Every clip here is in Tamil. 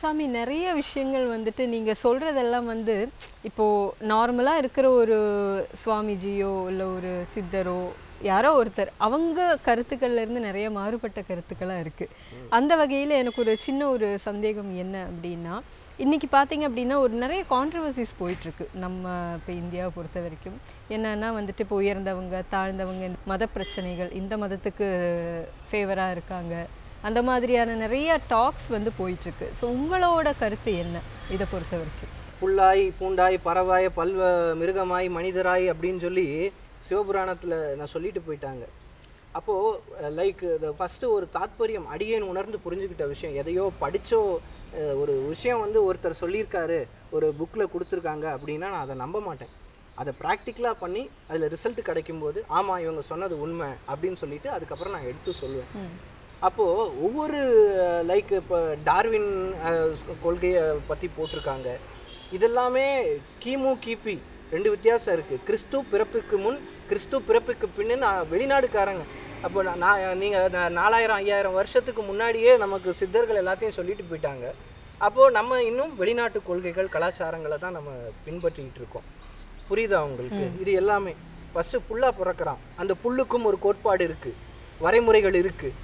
சாமி நிறைய விஷயங்கள் வந்துட்டு நீங்க சொல்றதெல்லாம் வந்து இப்போ நார்மலா இருக்கிற ஒரு சுவாமிஜியோ இல்ல ஒரு சித்தரோ யாரோ ஒருத்தர் அவங்க கருத்துக்கள்ல இருந்து நிறைய மாறுபட்ட கருத்துக்களா இருக்கு. அந்த வகையில எனக்கு ஒரு சின்ன ஒரு சந்தேகம் என்ன அப்படின்னா, இன்னைக்கு பார்த்தீங்க அப்படின்னா ஒரு நிறைய கான்ட்ரவர்சிஸ் போயிட்டு இருக்கு நம்ம இப்போ இந்தியாவை பொறுத்த வரைக்கும். என்னன்னா வந்துட்டு இப்போ உயர்ந்தவங்க தாழ்ந்தவங்க மத பிரச்சனைகள், இந்த மதத்துக்கு ஃபேவரா இருக்காங்க, அந்த மாதிரியான நிறைய டாக்ஸ் வந்து போயிட்டு இருக்கு. ஸோ உங்களோட கருத்து என்ன இதை பொறுத்த வரைக்கும்? புல்லாய் பூண்டாய் பறவாய் பல்வ மிருகமாய் மனிதராய் அப்படின்னு சொல்லி சிவபுராணத்தில் நான் சொல்லிட்டு போயிட்டாங்க. அப்போது லைக் ஃபஸ்ட்டு ஒரு தாத்பரியம் அடியேன் உணர்ந்து புரிஞ்சுக்கிட்ட விஷயம், எதையோ படித்தோ ஒரு விஷயம் வந்து ஒருத்தர் சொல்லியிருக்காரு, ஒரு புக்கில் கொடுத்துருக்காங்க அப்படின்னா நான் அதை நம்ப மாட்டேன். அதை ப்ராக்டிக்கலாக பண்ணி அதில் ரிசல்ட் கிடைக்கும்போது ஆமாம் இவங்க சொன்னது உண்மை அப்படின்னு சொல்லிட்டு அதுக்கப்புறம் நான் எடுத்து சொல்லுவேன். அப்போது ஒவ்வொரு லைக் இப்போ டார்வின் கொள்கையை பற்றி போட்டிருக்காங்க. இதெல்லாமே கிபி 2 வித்தியாசம் இருக்குது. கிறிஸ்து பிறப்புக்கு முன் கிறிஸ்து பிறப்புக்கு பின்னு நான் வெளிநாடுக்காரங்க. அப்போ நீங்கள் 4000-5000 வருஷத்துக்கு முன்னாடியே நமக்கு சித்தர்கள் எல்லாத்தையும் சொல்லிட்டு போயிட்டாங்க. அப்போது நம்ம இன்னும் வெளிநாட்டு கொள்கைகள் கலாச்சாரங்களை தான் நம்ம பின்பற்றிக்கிட்டு இருக்கோம். புரியுதா உங்களுக்கு? இது எல்லாமே ஃபஸ்ட்டு புல்லாக பிறக்கிறான், அந்த புல்லுக்கும் ஒரு கோட்பாடு இருக்குது, வரைமுறைகள் இருக்குது.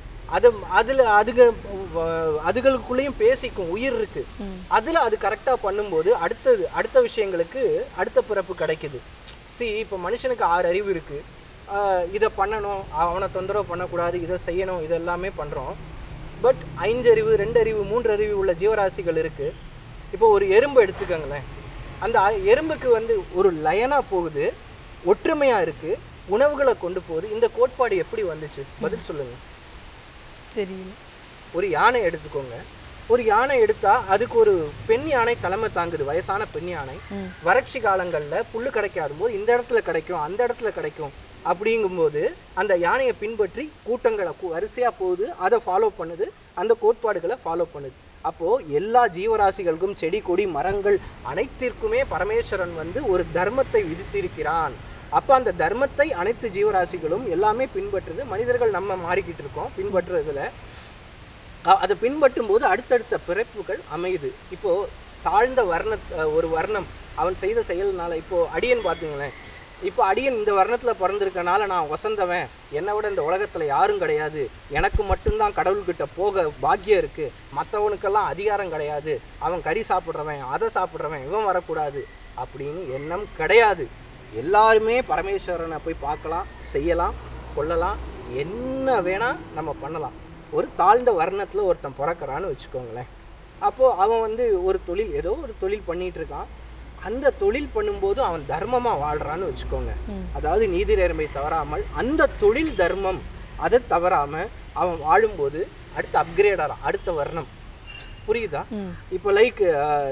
அதுகளுக்குள்ளேயும் பேசிக்கும், உயிர் இருக்கு. அதுல அது கரெக்டா பண்ணும்போது அடுத்த விஷயங்களுக்கு அடுத்த பிறப்பு கிடைக்குது. இப்போ மனுஷனுக்கு 6 அறிவு இருக்கு. இதை பண்ணணும், அவனை தொந்தரவு பண்ணக்கூடாது, இதை செய்யணும், இதெல்லாமே பண்றோம். பட் 5 அறிவு 2 அறிவு 3 அறிவு உள்ள ஜீவராசிகள் இருக்கு. இப்போ ஒரு எறும்பு எடுத்துக்கங்களேன். அந்த எறும்புக்கு வந்து ஒரு லயனா போகுது, ஒற்றுமையா இருக்கு, உணவுகளை கொண்டு போகுது. இந்த கோட்பாடு எப்படி வந்துச்சு? பதில் சொல்லுங்க. தெரியல. ஒரு யானை எடுத்துக்கோங்க. ஒரு யானை எடுத்தா அதுக்கு ஒரு பெண் யானை தலைமை தாங்குது, வயசான பெண் யானை. வறட்சி காலங்களில் புல்லு கிடைக்காத போது இந்த இடத்துல கிடைக்கும், அந்த இடத்துல கிடைக்கும் அப்படிங்கும்போது அந்த யானையை பின்பற்றி கூட்டங்களை வரிசையாக போகுது, அதை ஃபாலோ பண்ணுது, அந்த கோட்பாடுகளை ஃபாலோ பண்ணுது. அப்போது எல்லா ஜீவராசிகளுக்கும் செடி கொடி மரங்கள் அனைத்திற்குமே பரமேஸ்வரன் வந்து ஒரு தர்மத்தை விதித்திருக்கிறான். அப்போ அந்த தர்மத்தை அனைத்து ஜீவராசிகளும் எல்லாமே பின்பற்றுது. மனிதர்கள் நம்ம மாறிக்கிட்டு இருக்கோம் பின்பற்றுறதுல. அதை பின்பற்றும் போது அடுத்தடுத்த பிறப்புகள் அமையுது. இப்போது தாழ்ந்த ஒரு வர்ணம் அவன் செய்த செயல்னால, இப்போது அடியன் பார்த்தீங்களேன், இப்போ அடியன் இந்த வர்ணத்தில் பிறந்திருக்கனால நான் வசந்தவன், என்னை விட இந்த உலகத்தில் யாரும் கிடையாது, எனக்கு மட்டும்தான் கடவுள்கிட்ட போக பாக்கியம் இருக்குது, மற்றவனுக்கெல்லாம் அதிகாரம் கிடையாது, அவன் கறி சாப்பிட்றவன் அதை சாப்பிட்றவன் இவன் வரக்கூடாது அப்படின்னு எண்ணம் கிடையாது. எல்லாருமே பரமேஸ்வரனை போய் பார்க்கலாம், செய்யலாம், கொள்ளலாம், என்ன வேணால் நம்ம பண்ணலாம். ஒரு தாழ்ந்த வர்ணத்தில் ஒருத்தன் பிறக்கிறான்னு வச்சுக்கோங்களேன். அப்போது அவன் வந்து ஒரு தொழில், ஏதோ ஒரு தொழில் பண்ணிகிட்டு இருக்கான். அந்த தொழில் பண்ணும்போது அவன் தர்மமாக வாழ்கிறான்னு வச்சுக்கோங்க. அதாவது நீதி நேர்மை தவறாமல் அந்த தொழில் தர்மம் அதை தவறாமல் அவன் வாழும்போது அடுத்த அப்கிரேட் ஆகிறான், அடுத்த வர்ணம். புரியுதா? இப்போ லைக்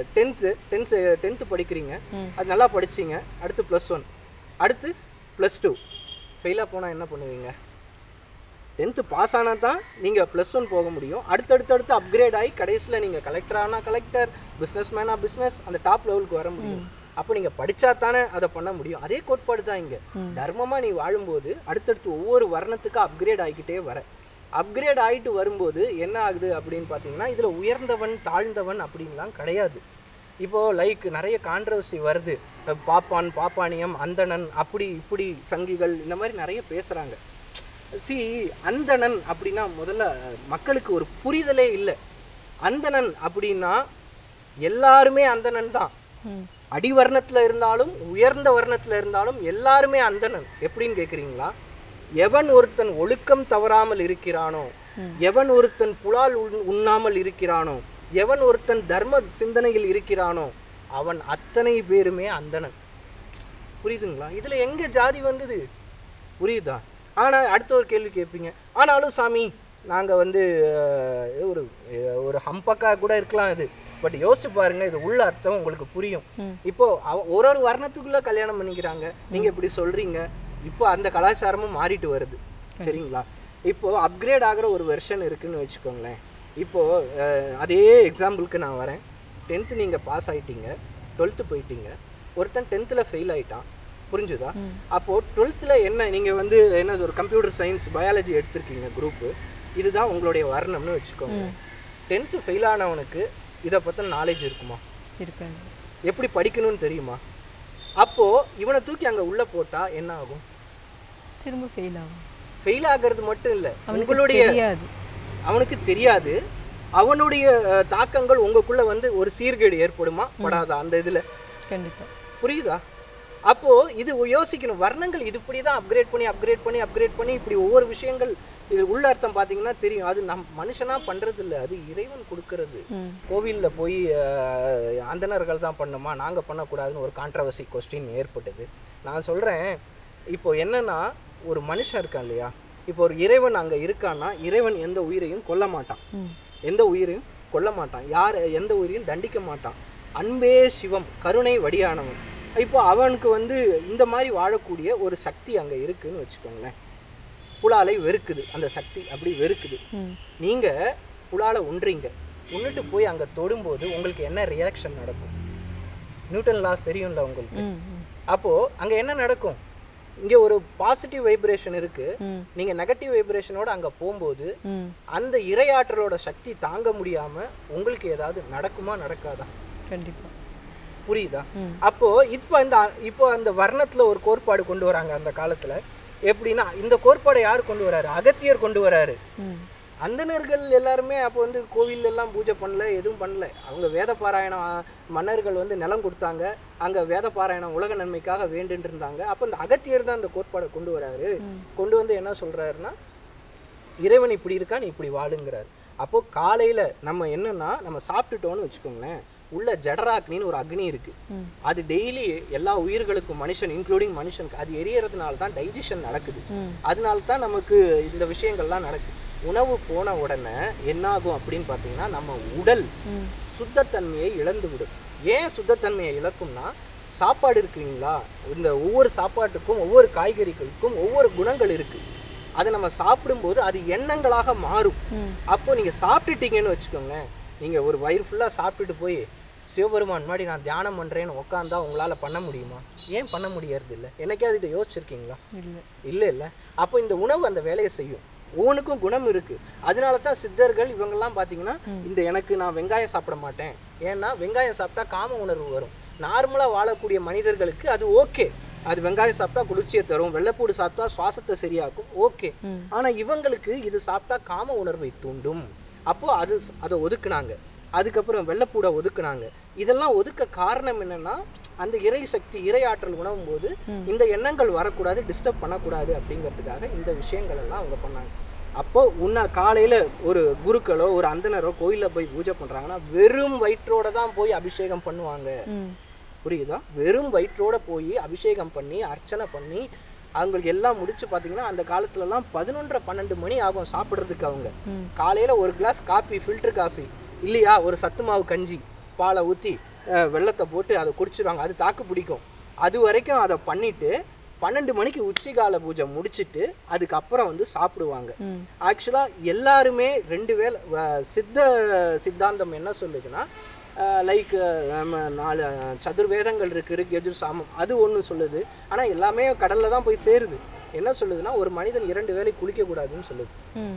10th படிக்கிறீங்க, அது நல்லா படிச்சிங்க, அடுத்து +1, அடுத்து +2. ஃபெயிலாக போனால் என்ன பண்ணுவீங்க? 10th பாஸ் ஆனால் தான் நீங்கள் +1 போக முடியும். அடுத்தடுத்து அப்கிரேட் ஆகி கடைசியில் நீங்கள் கலெக்டர் ஆனால் கலெக்டர், பிஸ்னஸ் மேனாக பிஸ்னஸ், அந்த டாப் லெவலுக்கு வர முடியும். அப்போ நீங்கள் படித்தா தானே அதை பண்ண முடியும். அதே கோட்பாடு தான் இங்கே. தர்மமாக நீ வாழும்போது அடுத்தடுத்து ஒவ்வொரு வர்ணத்துக்கு அப்கிரேட் ஆகிக்கிட்டே வர. அப்கிரேட் ஆகிட்டு வரும்போது என்ன ஆகுது அப்படின்னு பார்த்தீங்கன்னா, இதில் உயர்ந்தவன் தாழ்ந்தவன் அப்படின்லாம் கிடையாது. இப்போது லைக் நிறைய கான்ட்ரவர்சி வருது, பாப்பானியம், அந்தணன், அப்படி இப்படி சங்கிகள், இந்த மாதிரி நிறைய பேசுகிறாங்க. அந்தணன் அப்படின்னா முதல்ல மக்களுக்கு ஒரு புரிதலே இல்லை. அந்தணன் அப்படின்னா எல்லாருமே அந்தணன் தான். அடிவர்ணத்தில் இருந்தாலும் உயர்ந்த வர்ணத்தில் இருந்தாலும் எல்லாருமே அந்தணன். எப்படின்னு கேட்குறீங்களா? எவன் ஒருத்தன் ஒழுக்கம் தவறாமல் இருக்கிறானோ, எவன் ஒருத்தன் புலால் உண்ணாமல் இருக்கிறானோ, எவன் ஒருத்தன் தர்ம சிந்தனையில் இருக்கிறானோ அவன் அத்தனை பேருமே அந்தணன். புரியுதுங்களா? இதில் எங்கே ஜாதி வந்தது? புரியுதா? ஆனால் அடுத்த ஒரு கேள்வி கேட்பீங்க, ஆனாலும் சாமி நாங்கள் வந்து ஒரு ஹம்பக்கா கூட இருக்கலாம் இது, பட் யோசிச்சு பாருங்க, இது உள்ள அர்த்தம் உங்களுக்கு புரியும். இப்போ ஒரு வர்ணத்துக்குள்ள கல்யாணம் பண்ணிக்கிறாங்க, நீங்கள் இப்படி சொல்றீங்க. இப்போ அந்த கலாச்சாரமும் மாறிட்டு வருது. சரிங்களா? இப்போது அப்கிரேட் ஆகிற ஒரு வெர்ஷன் இருக்குதுன்னு வச்சுக்கோங்களேன். இப்போது அதே எக்ஸாம்பிளுக்கு நான் வரேன். 10th நீங்கள் பாஸ் ஆகிட்டீங்க, 12th போயிட்டீங்க, ஒருத்தன் 10th ஃபெயில் ஆகிட்டான். புரிஞ்சுதா? அப்போது 12th என்ன, நீங்கள் வந்து என்ன ஒரு கம்ப்யூட்டர் சயின்ஸ் பயாலஜி எடுத்திருக்கீங்க குரூப்பு, இதுதான் உங்களுடைய வர்ணம்னு வச்சுக்கோங்க. 10th ஃபெயில் ஆனவனுக்கு இதை பற்றின நாலேஜ் இருக்குமா? இருக்காது. எப்படி படிக்கணும்னு தெரியுமா? அப்போது இவனை தூக்கி அங்கே உள்ளே போட்டால் என்ன ஆகும்? திரும்ப ஃபெயில் ஆகும். ஃபெயில் ஆகிறது மட்டும் இல்லை, உங்களுடைய அவனுக்கு தெரியாது, அவனுடைய தாக்கங்கள் உங்களுக்குள்ளே வந்து ஒரு சீர்கேடு ஏற்படுமா படாதா அந்த இதில்? கண்டிப்பாக. புரியுதா? அப்போது இது யோசிக்கணும். வர்ணங்கள் இது இப்படி தான் அப்கிரேட் பண்ணி இப்படி ஒவ்வொரு விஷயங்கள் இது உள்ள அர்த்தம் பார்த்தீங்கன்னா தெரியும். அது மனுஷனாக பண்ணுறது இல்லை, அது இறைவன் கொடுக்கறது. கோவிலில் போய் அந்தணர்கள் தான் பண்ணணுமா, நாங்கள் பண்ணக்கூடாதுன்னு ஒரு கான்ட்ரவர்சி கொஸ்டின் ஏற்பட்டது. நான் சொல்கிறேன், இப்போ என்னன்னா ஒரு மனுஷன் இருக்கான் இல்லையா, இப்போ ஒரு இறைவன் அங்கே இருக்கான்னா இறைவன் எந்த உயிரையும் கொல்ல மாட்டான், எந்த உயிரையும் கொல்ல மாட்டான், யார் எந்த உயிரையும் தண்டிக்க மாட்டான். அன்பே சிவம், கருணை வடியானவன். இப்போ அவனுக்கு வந்து இந்த மாதிரி வாழக்கூடிய ஒரு சக்தி அங்கே இருக்குன்னு வச்சுக்கோங்களேன். புலாலை வெறுக்குது, அந்த சக்தி அப்படி வெறுக்குது. நீங்கள் புலாலை ஒன்றீங்க, ஒன்றுட்டு போய் அங்கே தொடும்போது உங்களுக்கு என்ன ரியாக்ஷன் நடக்கும்? நியூட்டன் லாஸ் தெரியும்ல உங்களுக்கு. அப்போது அங்கே என்ன நடக்கும்? இங்கே ஒரு பாசிட்டிவ் வைப்ரேஷன் இருக்குது, நீங்கள் நெகட்டிவ் வைப்ரேஷனோட அங்கே போகும்போது அந்த இறையாற்றலோட சக்தி தாங்க முடியாமல் உங்களுக்கு ஏதாவது நடக்குமா நடக்காதா? கண்டிப்பாக. புரியுதா? அப்போது இப்போ அந்த வர்ணத்தில் ஒரு கோட்பாடு கொண்டு வராங்க அந்த காலத்தில். எப்படின்னா இந்த கோட்பாடை யார் கொண்டு வராரு? அகத்தியர் கொண்டு வராரு. அந்தணர்கள் எல்லாருமே அப்போ வந்து கோவில் எல்லாம் பூஜை பண்ணல, எதுவும் பண்ணல. அவங்க வேத பாராயணம், மன்னர்கள் வந்து நிலம் கொடுத்தாங்க, அங்கே வேத பாராயணம் உலக நன்மைக்காக வேண்டுன்னு இருந்தாங்க. அப்போ இந்த அகத்தியர் தான் அந்த கோட்பாடை கொண்டு வராரு. கொண்டு வந்து என்ன சொல்கிறாருன்னா, இறைவன் இப்படி இருக்கா, நீ இப்படி வாழுங்கிறாரு. அப்போது காலையில் நம்ம என்னன்னா, நம்ம சாப்பிட்டுட்டோன்னு வச்சுக்கோங்களேன், உள்ள ஜடராக்னின்னு ஒரு அக்னி இருக்கு, அது டெய்லி எல்லா உயிர்களுக்கும், மனுஷன் இன்க்ளூடிங் மனுஷனுக்கு அது எரியறதுனால தான் டைஜஷன் நடக்குது. அதனால தான் நமக்கு இந்த விஷயங்கள்லாம் நடக்குது. உணவு போன உடனே என்னாகும் அப்படின்னு பார்த்தீங்கன்னா, நம்ம உடல் சுத்தத்தன்மையை இழந்து விடும். ஏன் சுத்தத்தன்மையை இழக்கும்னா, சாப்பாடு இருக்குங்களா, இந்த ஒவ்வொரு சாப்பாட்டுக்கும் ஒவ்வொரு காய்கறிகளுக்கும் ஒவ்வொரு குணங்கள் இருக்கு. அதை நம்ம சாப்பிடும்போது அது எண்ணங்களாக மாறும். அப்போ நீங்கள் சாப்பிட்டுட்டீங்கன்னு வச்சுக்கோங்க, நீங்கள் ஒரு வயிறு ஃபுல்லாக சாப்பிட்டுட்டு போய் சிவபெருமான் முன்னாடி நான் தியானம் பண்ணுறேன்னு உட்காந்தா உங்களால் பண்ண முடியுமா? ஏன் பண்ண முடியறது இல்லை? என்னைக்காவது இதை யோசிச்சிருக்கீங்களா? இல்லை. அப்போ இந்த உணவு அந்த வேலையை செய்யும். ஒவ்வொன்றுக்கும் குணம் இருக்குது. அதனால தான் சித்தர்கள் இவங்கெல்லாம் பார்த்தீங்கன்னா, இந்த எனக்கு நான் வெங்காயம் சாப்பிட மாட்டேன், ஏன்னா வெங்காயம் சாப்பிட்டா காம உணர்வு வரும். நார்மலாக வாழக்கூடிய மனிதர்களுக்கு அது ஓகே, அது வெங்காயம் சாப்பிட்டா குளிர்ச்சியை தரும், வெள்ளைப்பூடு சாப்பிட்டா சுவாசத்தை சரியாக்கும், ஓகே. ஆனால் இவங்களுக்கு இது சாப்பிட்டா காம உணர்வை தூண்டும். அப்போது அதை ஒதுக்குனாங்க. அதுக்கப்புறம் வெள்ளைப்பூடை ஒதுக்குனாங்க. இதெல்லாம் ஒதுக்க காரணம் என்னன்னா, அந்த இறை சக்தி, இறை ஆற்றல் உணவும் போது இந்த எண்ணங்கள் வரக்கூடாது, டிஸ்டர்ப் பண்ணக்கூடாது அப்படிங்கிறதுக்காக இந்த விஷயங்கள் எல்லாம் அவங்க பண்ணாங்க. அப்போ காலையில் ஒரு குருக்களோ ஒரு அந்தனரோ கோயிலில் போய் பூஜை பண்ணுறாங்கன்னா வெறும் வயிற்றோட தான் போய் அபிஷேகம் பண்ணுவாங்க. புரியுதா? வெறும் வயிற்றோட போய் அபிஷேகம் பண்ணி அர்ச்சனை பண்ணி அவங்களுக்கு எல்லாம் முடிச்சு பார்த்தீங்கன்னா, அந்த காலத்துலலாம் 11-12 மணி ஆகும் சாப்பிட்றதுக்கு. அவங்க காலையில் ஒரு கிளாஸ் காஃபி, ஃபில்டர் காஃபி இல்லையா, ஒரு சத்து மாவு கஞ்சி, பாலை ஊற்றி வெள்ளத்தை போட்டு அதை குடிச்சிடுவாங்க. அது தாக்கு பிடிக்கும். அது வரைக்கும் அதை பண்ணிவிட்டு 12 மணிக்கு உச்சிகால பூஜை முடிச்சுட்டு அதுக்கப்புறம் வந்து சாப்பிடுவாங்க. ஆக்சுவலாக எல்லாருமே 2 வேளை சித்தாந்தம் என்ன சொல்லுதுன்னா, லைக் நம்ம 4 சதுர்வேதங்கள் இருக்குது, யஜுர் சாமம், அது ஒன்று சொல்லுது. ஆனால் எல்லாமே கடலில் தான் போய் சேருது. என்ன சொல்லுதுன்னா, ஒரு மனிதன் 2 வேளை குளிக்கக்கூடாதுன்னு சொல்லுது.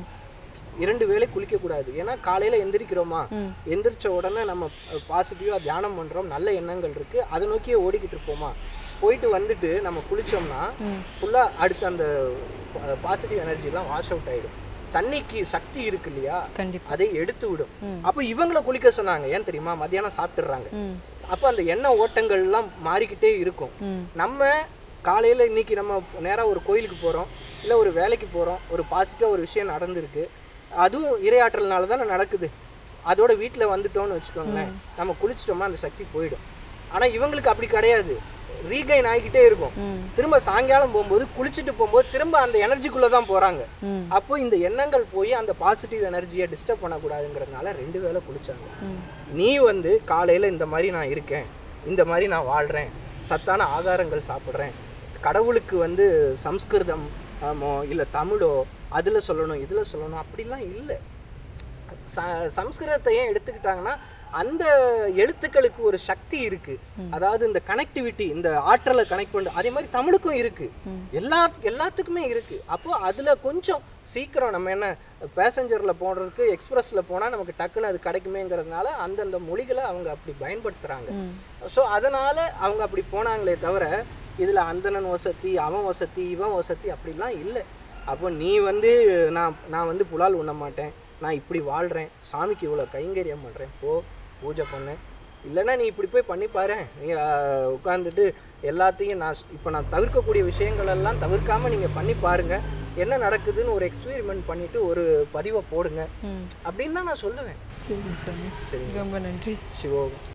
2 வேளை குளிக்கக்கூடாது. ஏன்னா காலையில் எந்திரிக்கிறோமா, எந்திரிச்ச உடனே நம்ம பாசிட்டிவாக தியானம் பண்ணுறோம், நல்ல எண்ணங்கள் இருக்குது, அதை நோக்கியே ஓடிக்கிட்டு இருப்போமா, போயிட்டு வந்துட்டு நம்ம குளித்தோம்னா ஃபுல்லாக அடுத்து அந்த பாசிட்டிவ் எனர்ஜிலாம் வாஷ் அவுட் ஆகிடும். தண்ணிக்கு சக்தி இருக்கு இல்லையா, அதை எடுத்து விடும். அப்போ இவங்களை குளிக்க சொன்னாங்க. ஏன் தெரியுமா? மத்தியானம் சாப்பிட்டுறாங்க. அப்போ அந்த எண்ணெய் ஓட்டங்கள்லாம் மாறிக்கிட்டே இருக்கும். நம்ம காலையில் இன்னைக்கு நம்ம நேராக ஒரு கோயிலுக்கு போகிறோம், இல்லை ஒரு வேலைக்கு போகிறோம், ஒரு பாசிட்டிவாக ஒரு விஷயம் நடந்திருக்கு, அதுவும் இறையாற்றல்னால தானே நடக்குது. அதோட வீட்டில் வந்துட்டோம்னு வச்சுக்கோங்களேன், நம்ம குளிச்சிட்டோம்னா அந்த சக்தி போயிடும். ஆனால் இவங்களுக்கு அப்படி கிடையாது, ரீகைன் ஆகிக்கிட்டே இருக்கும். திரும்ப சாயங்காலம் போகும்போது குளிச்சுட்டு போகும்போது திரும்ப அந்த எனர்ஜிக்குள்ளே தான் போகிறாங்க. அப்போ இந்த எண்ணங்கள் போய் அந்த பாசிட்டிவ் எனர்ஜியை டிஸ்டர்ப் பண்ணக்கூடாதுங்கிறதுனால 2 வேளை குளிச்சாங்க. நீ வந்து காலையில் இந்த மாதிரி நான் இருக்கேன், இந்த மாதிரி நான் வாழ்கிறேன், சத்தான ஆகாரங்கள் சாப்பிட்றேன், கடவுளுக்கு வந்து சம்ஸ்கிருதம் இல்லை தமிழோ அதில் சொல்லணும் இதில் சொல்லணும் அப்படிலாம் இல்லை. சம்ஸ்கிருதத்தை ஏன் எடுத்துக்கிட்டாங்கன்னா அந்த எழுத்துக்களுக்கு ஒரு சக்தி இருக்கு. அதாவது இந்த கனெக்டிவிட்டி, இந்த ஆற்றலை கனெக்ட் பண்ணு, அதே மாதிரி தமிழுக்கும் இருக்கு, எல்லாத்துக்குமே இருக்கு. அப்போ அதுல கொஞ்சம் சீக்கிரம் நம்ம என்ன பேசஞ்சர்ல போடுறதுக்கு எக்ஸ்பிரஸ்ல போனா நமக்கு டக்குன்னு அது கிடைக்குமேங்கிறதுனால அந்தந்த மொழிகளை அவங்க அப்படி பயன்படுத்துறாங்க. ஸோ அதனால அவங்க அப்படி போனாங்களே தவிர இதுல அந்தணன் வசதி, அவன் வசதி, இவன் வசதி அப்படிலாம் இல்லை. அப்போ நீ வந்து நான் வந்து புலால் உண்ண மாட்டேன், நான் இப்படி வாழ்கிறேன், சாமிக்கு இவ்வளோ கைங்கரியம் பண்ணுறேன், போ பூஜை பண்ணு, இல்லைன்னா நீ இப்படி போய் பண்ணி பாரு, நீ உட்காந்துட்டு எல்லாத்தையும் நான் தவிர்க்கக்கூடிய விஷயங்கள் எல்லாம் தவிர்க்காமல் நீங்கள் பண்ணி பாருங்கள், என்ன நடக்குதுன்னு ஒரு எக்ஸ்பெரிமெண்ட் பண்ணிவிட்டு ஒரு பதிவை போடுங்க அப்படின்னு தான் நான் சொல்லுவேன். சரி, ரொம்ப நன்றி. சிவோகம்.